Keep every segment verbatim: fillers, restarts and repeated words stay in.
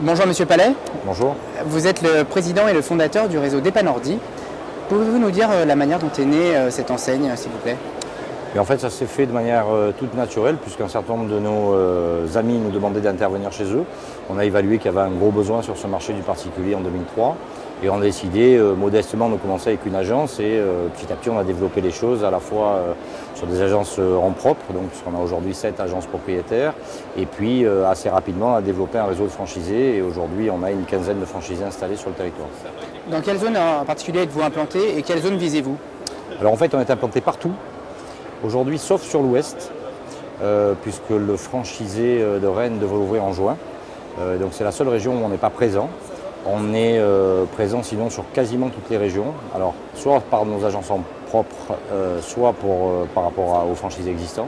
Bonjour Monsieur Palais. Bonjour. Vous êtes le président et le fondateur du réseau Depanordi. Pouvez-vous nous dire la manière dont est née cette enseigne, s'il vous plaît? Et en fait, ça s'est fait de manière euh, toute naturelle, puisqu'un certain nombre de nos euh, amis nous demandaient d'intervenir chez eux. On a évalué qu'il y avait un gros besoin sur ce marché du particulier en deux mille trois. Et on a décidé euh, modestement de commencer avec une agence et euh, petit à petit on a développé les choses à la fois euh, sur des agences euh, en propre, donc on a aujourd'hui sept agences propriétaires, et puis euh, assez rapidement on a développé un réseau de franchisés et aujourd'hui on a une quinzaine de franchisés installés sur le territoire. Dans quelle zone en particulier êtes-vous implanté et quelle zone visez-vous? Alors en fait on est implanté partout, aujourd'hui sauf sur l'ouest, euh, puisque le franchisé de Rennes devrait ouvrir en juin, euh, donc c'est la seule région où on n'est pas présent. On est euh, présent sinon sur quasiment toutes les régions, alors soit par nos agences en propre, euh, soit pour, euh, par rapport à, aux franchisés existants.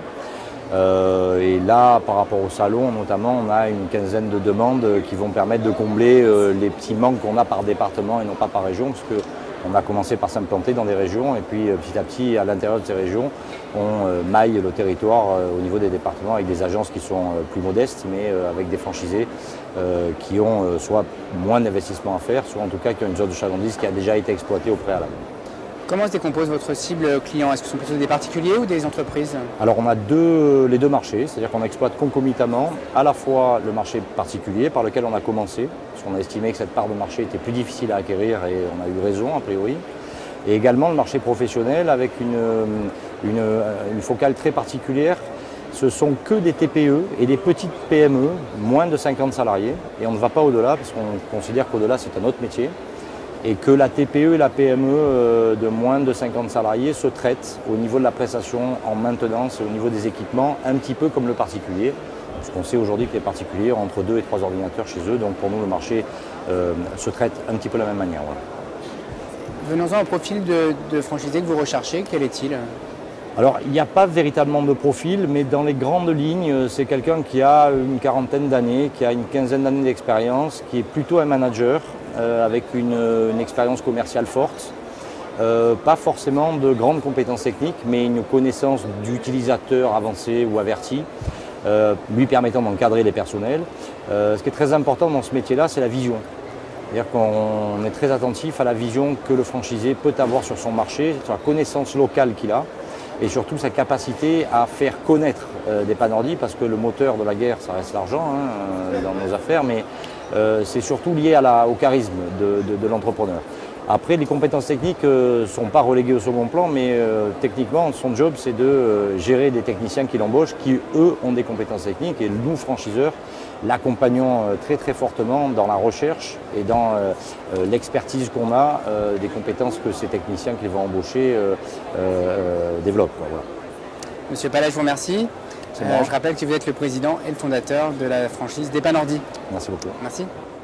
Euh, et là, par rapport au salon notamment, on a une quinzaine de demandes qui vont permettre de combler euh, les petits manques qu'on a par département et non pas par région, parce que on a commencé par s'implanter dans des régions et puis euh, petit à petit, à l'intérieur de ces régions, on euh, maille le territoire euh, au niveau des départements avec des agences qui sont euh, plus modestes, mais euh, avec des franchisés euh, qui ont euh, soit moins d'investissement à faire, soit en tout cas qui ont une zone de chalandise qui a déjà été exploitée au préalable. Comment se décompose votre cible client? Est-ce que ce sont plutôt des particuliers ou des entreprises? Alors on a deux, les deux marchés, c'est-à-dire qu'on exploite concomitamment à la fois le marché particulier par lequel on a commencé, parce qu'on a estimé que cette part de marché était plus difficile à acquérir et on a eu raison a priori, et également le marché professionnel avec une, une, une focale très particulière. Ce sont que des T P E et des petites P M E, moins de cinquante salariés, et on ne va pas au-delà parce qu'on considère qu'au-delà c'est un autre métier. Et que la T P E et la P M E de moins de cinquante salariés se traitent au niveau de la prestation en maintenance et au niveau des équipements, un petit peu comme le particulier. Parce qu'on sait aujourd'hui que les particuliers ont entre deux et trois ordinateurs chez eux, donc pour nous le marché euh, se traite un petit peu de la même manière. Voilà. Venons-en au profil de, de franchisé que vous recherchez, quel est-il? Alors il n'y a pas véritablement de profil, mais dans les grandes lignes, c'est quelqu'un qui a une quarantaine d'années, qui a une quinzaine d'années d'expérience, qui est plutôt un manager, Euh, avec une, une expérience commerciale forte, euh, pas forcément de grandes compétences techniques, mais une connaissance d'utilisateur avancé ou averti, euh, lui permettant d'encadrer les personnels. Euh, ce qui est très important dans ce métier-là, c'est la vision. C'est-à-dire qu'on est très attentif à la vision que le franchisé peut avoir sur son marché, sur la connaissance locale qu'il a, et surtout sa capacité à faire connaître euh, Depanordi, parce que le moteur de la guerre, ça reste l'argent hein, dans nos affaires, mais euh, c'est surtout lié à la, au charisme de, de, de l'entrepreneur. Après, les compétences techniques ne euh, sont pas reléguées au second plan, mais euh, techniquement, son job, c'est de euh, gérer des techniciens qui l'embauchent, qui, eux, ont des compétences techniques, et nous, franchiseurs, l'accompagnons euh, très très fortement dans la recherche et dans euh, euh, l'expertise qu'on a euh, des compétences que ces techniciens qu'ils vont embaucher euh, euh, développent. Quoi, voilà. Monsieur Palais, je vous remercie. Euh, je rappelle que vous êtes le président et le fondateur de la franchise Depanordi. Merci beaucoup. Merci.